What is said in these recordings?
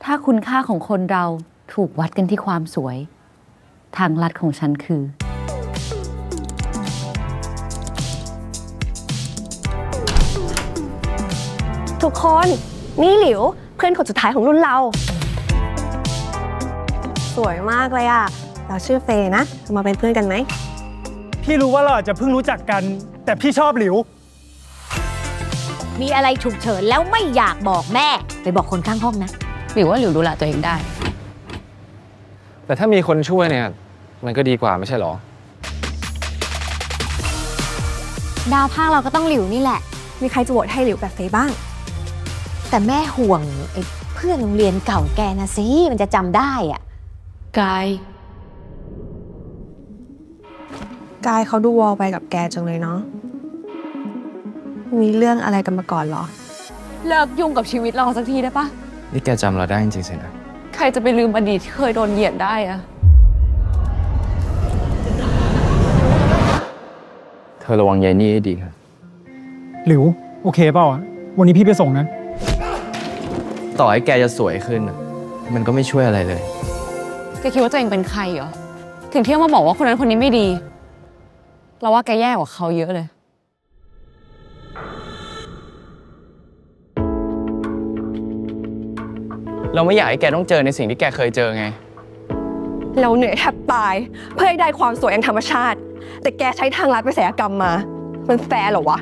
ถ้าคุณค่าของคนเราถูกวัดกันที่ความสวยทางลัดของฉันคือทุกคนนี่หลิวเพื่อนคนสุดท้ายของรุ่นเราสวยมากเลยอะเราชื่อเฟย์นะมาเป็นเพื่อนกันไหมพี่รู้ว่าเราอาจจะเพิ่งรู้จักกันแต่พี่ชอบหลิวมีอะไรฉุกเฉินแล้วไม่อยากบอกแม่ไปบอกคนข้างห้องนะหรือว่าหลิวดูแลตัวเองได้แต่ถ้ามีคนช่วยเนี่ยมันก็ดีกว่าไม่ใช่หรอดาวภาคเราก็ต้องหลิวนี่แหละมีใครจะโหวตให้หลิวแบบเฟย์บ้างแต่แม่ห่วงไอ้เพื่อนโรงเรียนเก่าแกนะสิมันจะจำได้อ่ะกายเขาดูวอลไปกับแกจังเลยเนาะมีเรื่องอะไรกันมาก่อนเหรอเลิกยุ่งกับชีวิตเราสักทีได้ปะนี่แกจำเราได้จริงๆสินะใครจะไปลืมอดีตที่เคยโดนเหยียดได้อะเธอระวังยายนี่ให้ดีครับหลิวโอเคเปล่าวันนี้พี่ไปส่งนะต่อให้แกจะสวยขึ้นมันก็ไม่ช่วยอะไรเลยแกคิดว่าตัวเองเป็นใครเหรอถึงเที่ยวมาบอกว่าคนนั้นคนนี้ไม่ดีเราว่าแกแย่กว่าเขาเยอะเลยเราไม่อยากให้แกต้องเจอในสิ่งที่แกเคยเจอไงเราเหนื่อยแทบตายเพื่อให้ได้ความสวยอย่างธรรมชาติแต่แกใช้ทางลัดไปศัลยกรรมมามันแฟร์เหรอวะ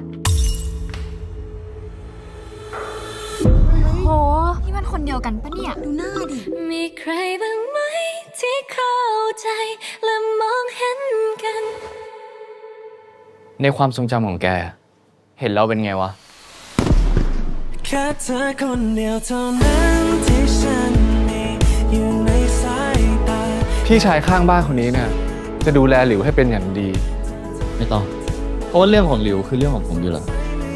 โหนี่มันคนเดียวกันปะเนี่ยดูหน้าดิมีใครบ้างไหมที่เข้าใจและมองเห็นกันในความทรงจำของแกเห็นเราเป็นไงวะแค่เธอคนเดียวเท่านั้นที่ฉันมีอยู่ในสายตาพี่ชายข้างบ้านคนนี้เนี่ยจะดูแลหลิวให้เป็นอย่างดีไม่ต้องเพราะว่าเรื่องของหลิวคือเรื่องของผมอยู่แล้ว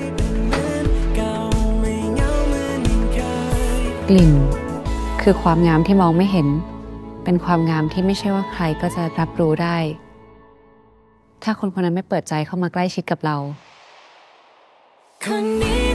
กลิ่นคือความงามที่มองไม่เห็นเป็นความงามที่ไม่ใช่ว่าใครก็จะรับรู้ได้ถ้าคนคนนั้นไม่เปิดใจเข้ามาใกล้ชิดกับเราคนนี้